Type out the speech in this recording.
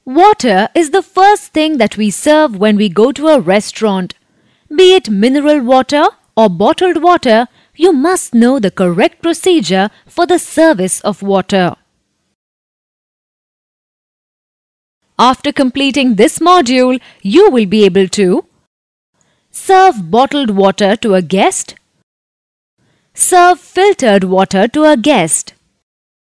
Water is the first thing that we serve when we go to a restaurant. Be it mineral water or bottled water, you must know the correct procedure for the service of water. After completing this module, you will be able to serve bottled water to a guest, serve filtered water to a guest,